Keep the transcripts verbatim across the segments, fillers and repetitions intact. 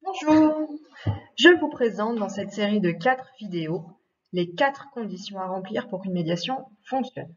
Bonjour, je vous présente dans cette série de quatre vidéos les quatre conditions à remplir pour qu'une médiation fonctionne.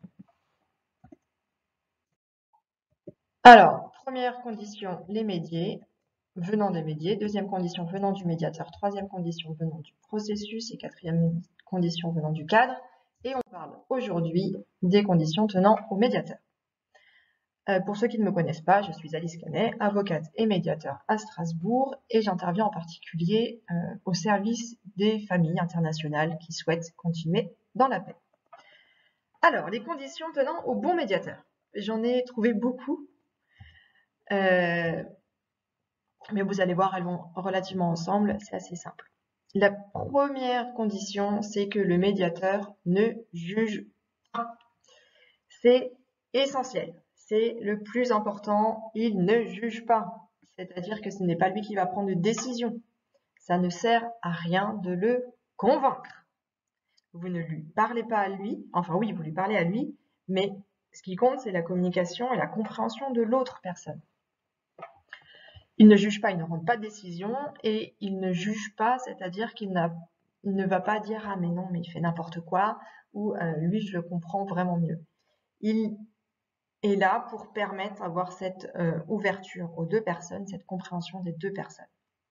Alors, première condition, les médiés, venant des médiés. Deuxième condition, venant du médiateur. Troisième condition, venant du processus. Et quatrième condition, venant du cadre. Et on parle aujourd'hui des conditions tenant au médiateur. Euh, pour ceux qui ne me connaissent pas, je suis Alice Canet, avocate et médiateur à Strasbourg et j'interviens en particulier euh, au service des familles internationales qui souhaitent continuer dans la paix. Alors, les conditions tenant au bon médiateur. J'en ai trouvé beaucoup, euh, mais vous allez voir, elles vont relativement ensemble, c'est assez simple. La première condition, c'est que le médiateur ne juge pas. C'est essentiel. C'est le plus important, il ne juge pas. C'est-à-dire que ce n'est pas lui qui va prendre de décision. Ça ne sert à rien de le convaincre. Vous ne lui parlez pas à lui, enfin oui, vous lui parlez à lui, mais ce qui compte, c'est la communication et la compréhension de l'autre personne. Il ne juge pas, il ne rend pas de décision et il ne juge pas, c'est-à-dire qu'il ne va pas dire « Ah mais non, mais il fait n'importe quoi » ou euh, « Lui, je le comprends vraiment mieux ». Il est là pour permettre d'avoir cette euh, ouverture aux deux personnes, cette compréhension des deux personnes.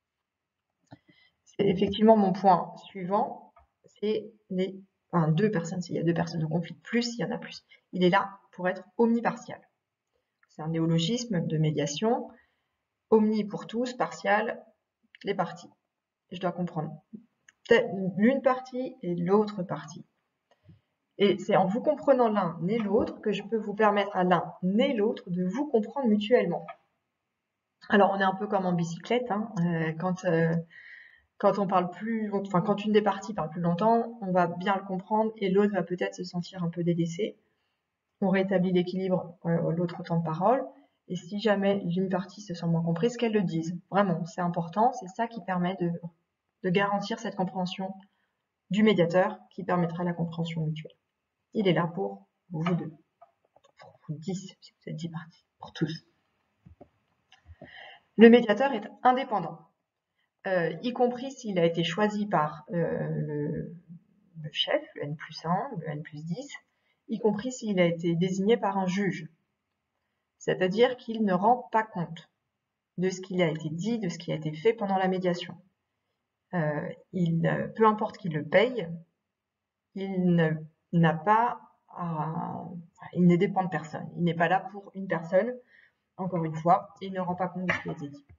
C'est effectivement mon point suivant, c'est les enfin, deux personnes, s'il y a deux personnes au conflit, plus il y en a plus. Il est là pour être omnipartial. C'est un néologisme de médiation, omni pour tous, partial, les parties. Je dois comprendre l'une partie et l'autre partie. Et c'est en vous comprenant l'un et l'autre que je peux vous permettre à l'un et l'autre de vous comprendre mutuellement. Alors, on est un peu comme en bicyclette, hein, euh, quand, euh, quand on parle plus, enfin, quand une des parties parle plus longtemps, on va bien le comprendre et l'autre va peut-être se sentir un peu délaissé. On rétablit l'équilibre, euh, l'autre temps de parole. Et si jamais l'une partie se sent moins comprise, qu'elle le dise. Vraiment, c'est important, c'est ça qui permet de, de garantir cette compréhension du médiateur qui permettra la compréhension mutuelle. Il est là pour vous deux, pour vous dix, si vous êtes dix parties, pour tous. Le médiateur est indépendant, euh, y compris s'il a été choisi par euh, le, le chef, le N plus un, le N plus dix, y compris s'il a été désigné par un juge. C'est-à-dire qu'il ne rend pas compte de ce qui a été dit, de ce qui a été fait pendant la médiation. Euh, il, peu importe qui le paye, il n'a pas à, il ne dépend de personne. Il n'est pas là pour une personne, encore une fois, et il ne rend pas compte de ce qui a été dit.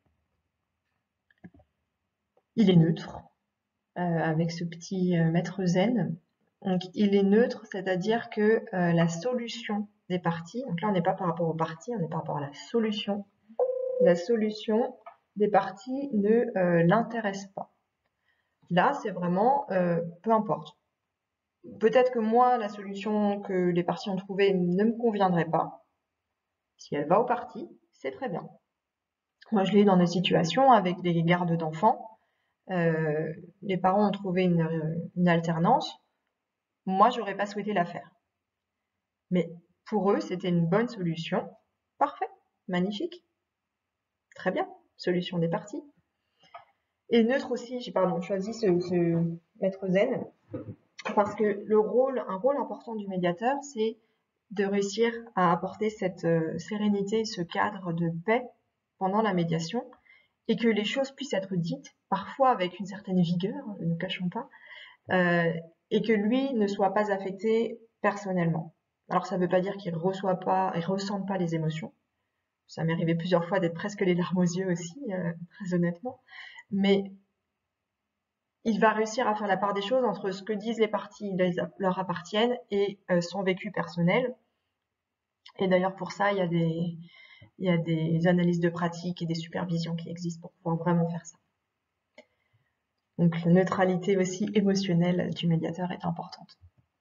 Il est neutre, euh, avec ce petit euh, maître zen. Donc, il est neutre, c'est-à-dire que euh, la solution des parties, donc là, on n'est pas par rapport aux parties, on est par rapport à la solution. La solution des parties ne euh, l'intéresse pas. Là, c'est vraiment, euh, peu importe. Peut-être que moi, la solution que les parties ont trouvée ne me conviendrait pas. Si elle va aux parties, c'est très bien. Moi, je l'ai eu dans des situations avec des gardes d'enfants. Euh, les parents ont trouvé une, une alternance. Moi, j'aurais pas souhaité la faire. Mais pour eux, c'était une bonne solution. Parfait, magnifique. Très bien, solution des parties. Et neutre aussi, j'ai pardon, choisi ce, ce maître zen parce que le rôle, un rôle important du médiateur, c'est de réussir à apporter cette euh, sérénité, ce cadre de paix pendant la médiation et que les choses puissent être dites, parfois avec une certaine vigueur, ne nous cachons pas, euh, et que lui ne soit pas affecté personnellement. Alors ça ne veut pas dire qu'il ne reçoit pas, il ressente pas les émotions. Ça m'est arrivé plusieurs fois d'être presque les larmes aux yeux aussi, euh, très honnêtement. Mais il va réussir à faire la part des choses entre ce que disent les parties qui leur appartiennent et euh, son vécu personnel. Et d'ailleurs, pour ça, il y a des, il y a des analyses de pratique et des supervisions qui existent pour pouvoir vraiment faire ça. Donc, la neutralité aussi émotionnelle du médiateur est importante.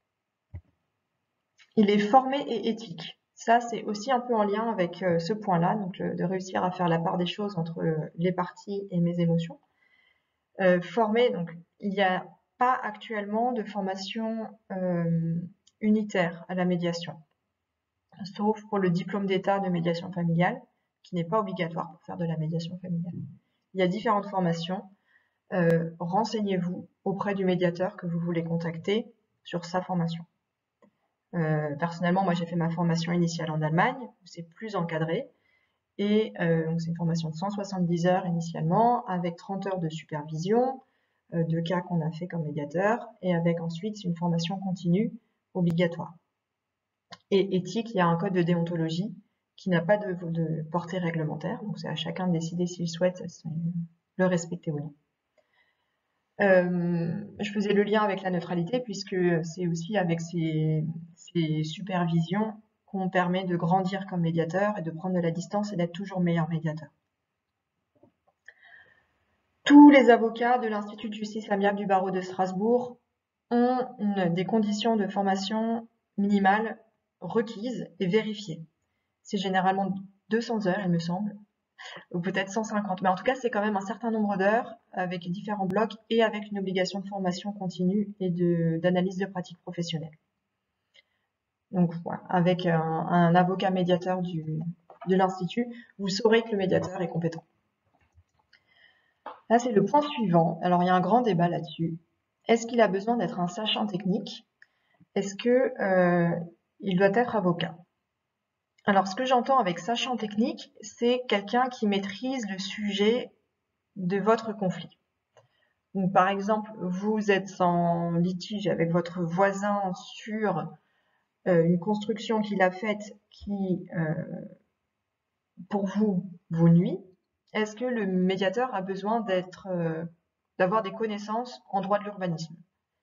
Il est formé et éthique. Ça, c'est aussi un peu en lien avec euh, ce point-là, donc euh, de réussir à faire la part des choses entre euh, les parties et mes émotions. Euh, formé, donc il n'y a pas actuellement de formation euh, unitaire à la médiation, sauf pour le diplôme d'état de médiation familiale, qui n'est pas obligatoire pour faire de la médiation familiale. Il y a différentes formations. Euh, renseignez-vous auprès du médiateur que vous voulez contacter sur sa formation. Euh, personnellement, moi j'ai fait ma formation initiale en Allemagne, où c'est plus encadré, et euh, c'est une formation de cent soixante-dix heures initialement, avec trente heures de supervision, euh, de cas qu'on a fait comme médiateur, et avec ensuite une formation continue obligatoire. Et éthique, il y a un code de déontologie qui n'a pas de, de portée réglementaire, donc c'est à chacun de décider s'il souhaite le respecter ou non. Euh, je faisais le lien avec la neutralité puisque c'est aussi avec ces, ces supervisions qu'on permet de grandir comme médiateur et de prendre de la distance et d'être toujours meilleur médiateur. Tous les avocats de l'Institut de justice amiable du barreau de Strasbourg ont une, des conditions de formation minimales requises et vérifiées. C'est généralement deux cents heures, il me semble, ou peut-être cent cinquante, mais en tout cas c'est quand même un certain nombre d'heures avec différents blocs et avec une obligation de formation continue et d'analyse de, de pratiques professionnelles. Donc voilà, avec un, un avocat médiateur du, de l'Institut, vous saurez que le médiateur est compétent. Là c'est le point suivant, alors il y a un grand débat là-dessus. Est-ce qu'il a besoin d'être un sachant technique? Est-ce que euh, il doit être avocat? Alors, ce que j'entends avec sachant technique, c'est quelqu'un qui maîtrise le sujet de votre conflit. Donc, par exemple, vous êtes en litige avec votre voisin sur euh, une construction qu'il a faite qui, euh, pour vous, vous nuit. Est-ce que le médiateur a besoin d'être, euh, d'avoir des connaissances en droit de l'urbanisme?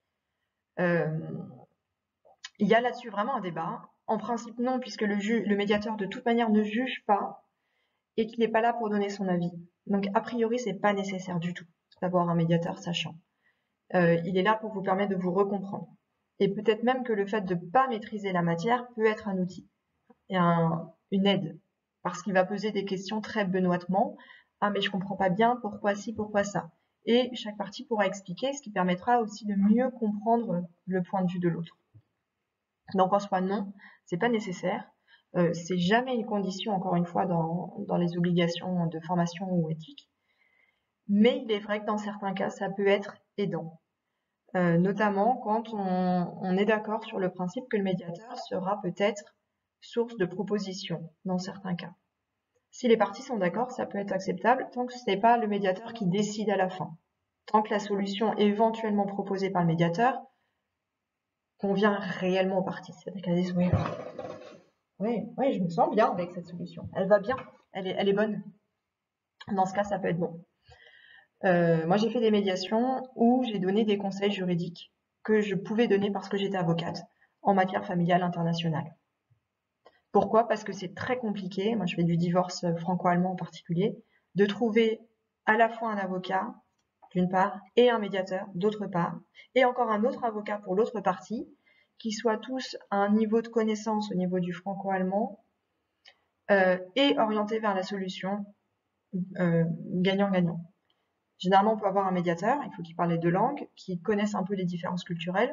euh, Il y a là-dessus vraiment un débat. En principe, non, puisque le, le médiateur, de toute manière, ne juge pas et qu'il n'est pas là pour donner son avis. Donc, a priori, c'est pas nécessaire du tout d'avoir un médiateur sachant. Euh, il est là pour vous permettre de vous recomprendre. Et peut-être même que le fait de ne pas maîtriser la matière peut être un outil et un, une aide, parce qu'il va poser des questions très benoîtement. Ah, mais je comprends pas bien, pourquoi ci, pourquoi ça. Et chaque partie pourra expliquer, ce qui permettra aussi de mieux comprendre le point de vue de l'autre. Donc en soi, non, c'est pas nécessaire. Euh, c'est jamais une condition, encore une fois, dans, dans les obligations de formation ou éthique. Mais il est vrai que dans certains cas, ça peut être aidant. Euh, notamment quand on, on est d'accord sur le principe que le médiateur sera peut-être source de propositions dans certains cas. Si les parties sont d'accord, ça peut être acceptable tant que ce n'est pas le médiateur qui décide à la fin. Tant que la solution éventuellement proposée par le médiateur convient réellement aux parties. C'est-à-dire qu'elles disent oui, oui, oui, je me sens bien avec cette solution. Elle va bien, elle est, elle est bonne. Dans ce cas, ça peut être bon. Euh, moi, j'ai fait des médiations où j'ai donné des conseils juridiques que je pouvais donner parce que j'étais avocate en matière familiale internationale. Pourquoi? Parce que c'est très compliqué, moi je fais du divorce franco-allemand en particulier, de trouver à la fois un avocat, d'une part, et un médiateur, d'autre part, et encore un autre avocat pour l'autre partie, qui soient tous à un niveau de connaissance au niveau du franco-allemand euh, et orientés vers la solution gagnant-gagnant. Euh, Généralement, on peut avoir un médiateur, il faut qu'il parle les deux langues, qu'il connaisse un peu les différences culturelles.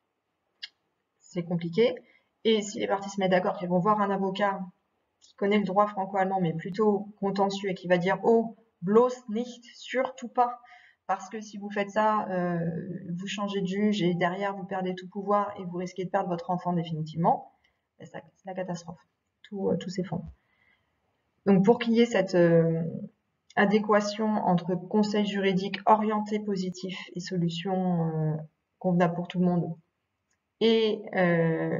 C'est compliqué. Et si les parties se mettent d'accord qu'ils vont voir un avocat qui connaît le droit franco-allemand, mais plutôt contentieux, et qui va dire « Oh, bloß nicht, surtout pas !» Parce que si vous faites ça, euh, vous changez de juge et derrière, vous perdez tout pouvoir et vous risquez de perdre votre enfant définitivement. C'est la catastrophe. Tout, euh, tout s'effondre. Donc, pour qu'il y ait cette... Euh, adéquation entre conseil juridique orienté positif et solution euh, convenable pour tout le monde et euh,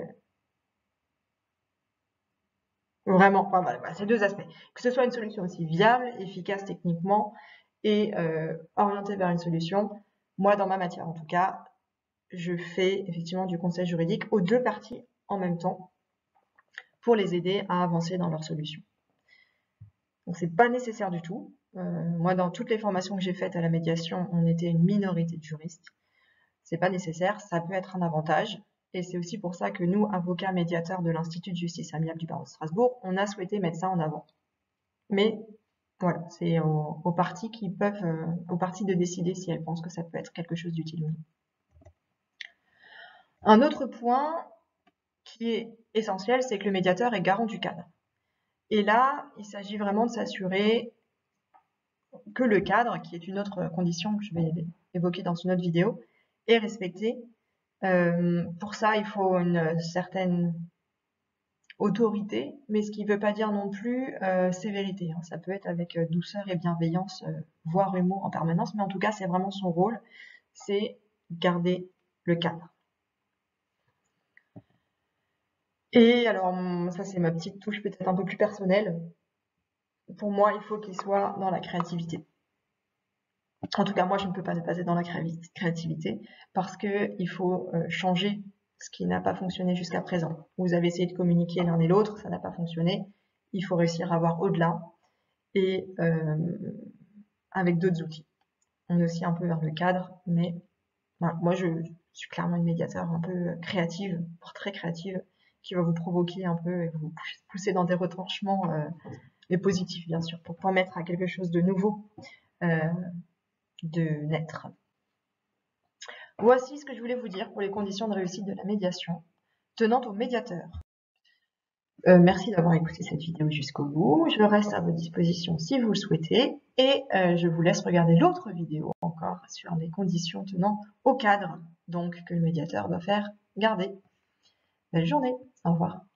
vraiment, enfin, voilà, ces deux aspects. Que ce soit une solution aussi viable, efficace techniquement et euh, orientée vers une solution. Moi, dans ma matière en tout cas, je fais effectivement du conseil juridique aux deux parties en même temps pour les aider à avancer dans leur solution. Donc, c'est pas nécessaire du tout. Euh, moi, dans toutes les formations que j'ai faites à la médiation, on était une minorité de juristes. C'est pas nécessaire, ça peut être un avantage. Et c'est aussi pour ça que nous, avocats médiateurs de l'Institut de justice amiable du barreau de Strasbourg, on a souhaité mettre ça en avant. Mais voilà, c'est aux, aux parties qui peuvent, euh, aux parties de décider si elles pensent que ça peut être quelque chose d'utile ou non. Un autre point qui est essentiel, c'est que le médiateur est garant du cadre. Et là, il s'agit vraiment de s'assurer que le cadre, qui est une autre condition que je vais évoquer dans une autre vidéo, est respecté. Euh, pour ça, il faut une certaine autorité, mais ce qui ne veut pas dire non plus euh, sévérité. Hein. Ça peut être avec euh, douceur et bienveillance, euh, voire humour en permanence, mais en tout cas, c'est vraiment son rôle, c'est garder le cadre. Et alors, ça c'est ma petite touche peut-être un peu plus personnelle. Pour moi, il faut qu'il soit dans la créativité. En tout cas, moi, je ne peux pas ne pas être dans la créativité parce qu'il faut euh, changer ce qui n'a pas fonctionné jusqu'à présent. Vous avez essayé de communiquer l'un et l'autre, ça n'a pas fonctionné. Il faut réussir à voir au-delà et euh, avec d'autres outils. On est aussi un peu vers le cadre, mais voilà, moi, je suis clairement une médiateur un peu créative, voire très créative, qui va vous provoquer un peu et vous pousser dans des retranchements, euh, mais positifs bien sûr, pour permettre à quelque chose de nouveau euh, de naître. Voici ce que je voulais vous dire pour les conditions de réussite de la médiation tenant au médiateur. Euh, merci d'avoir écouté cette vidéo jusqu'au bout. Je reste à votre disposition si vous le souhaitez et euh, je vous laisse regarder l'autre vidéo encore sur les conditions tenant au cadre, donc que le médiateur doit faire garder. Belle journée, au revoir.